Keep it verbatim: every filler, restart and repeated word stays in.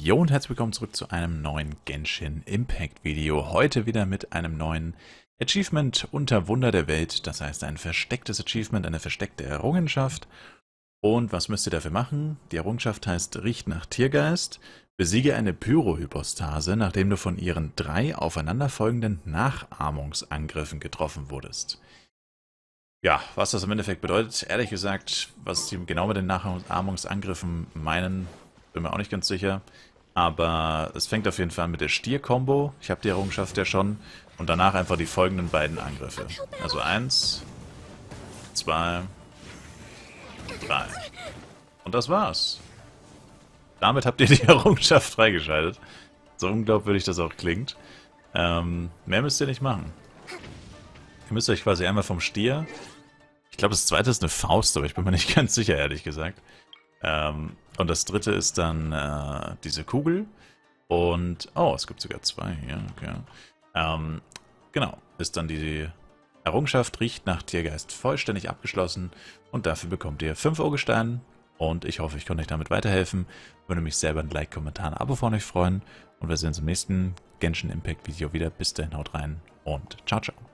Jo und herzlich willkommen zurück zu einem neuen Genshin Impact Video. Heute wieder mit einem neuen Achievement unter Wunder der Welt. Das heißt ein verstecktes Achievement, eine versteckte Errungenschaft. Und was müsst ihr dafür machen? Die Errungenschaft heißt Riecht nach Tiergeist. Besiege eine Pyrohypostase, nachdem du von ihren drei aufeinanderfolgenden Nachahmungsangriffen getroffen wurdest. Ja, was das im Endeffekt bedeutet, ehrlich gesagt, was sie genau mit den Nachahmungsangriffen meinen, bin mir auch nicht ganz sicher. Aber es fängt auf jeden Fall an mit der Stier-Kombo. Ich habe die Errungenschaft ja schon. Und danach einfach die folgenden beiden Angriffe. Also eins, zwei, drei. Und das war's. Damit habt ihr die Errungenschaft freigeschaltet. So unglaubwürdig das auch klingt. Ähm, mehr müsst ihr nicht machen. Ihr müsst euch quasi einmal vom Stier... Ich glaube, das zweite ist eine Faust, aber ich bin mir nicht ganz sicher, ehrlich gesagt. Ähm, und das dritte ist dann äh, diese Kugel. Und, oh, es gibt sogar zwei hier, okay. Ähm, genau, ist dann die Errungenschaft, riecht nach Tiergeist vollständig abgeschlossen. Und dafür bekommt ihr fünf Urgesteine. Und ich hoffe, ich konnte euch damit weiterhelfen. Würde mich selber ein Like, Kommentar, ein Abo von euch freuen. Und wir sehen uns im nächsten Genshin Impact Video wieder. Bis dahin, haut rein und ciao, ciao.